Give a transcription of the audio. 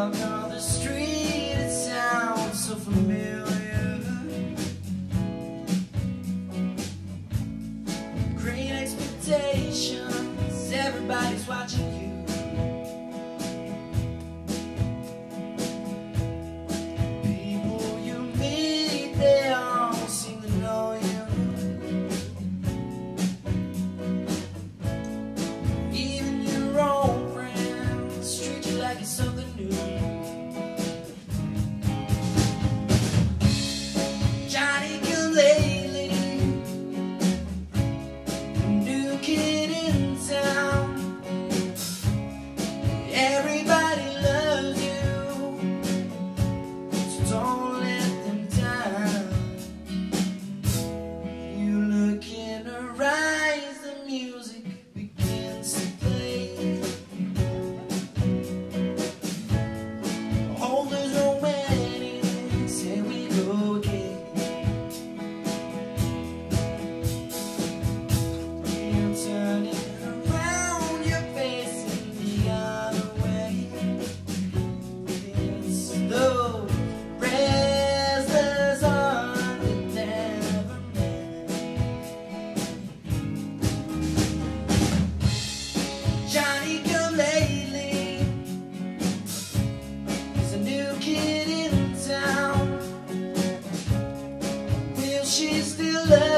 walk on the street, it sounds so familiar. Great expectations, everybody's watching you. People you meet, they all seem to know you. Even your own friends treat you like it's something new. Johnny come lately, new kid in town. Everybody loves you, so don't let them down. You look in her eyes, the music begins to play. Hold those romantics, here we go again. You're turning around, you're facing the other way. It's the restless heart that never met. Johnny come lately, there's a new kid in town. Will she still love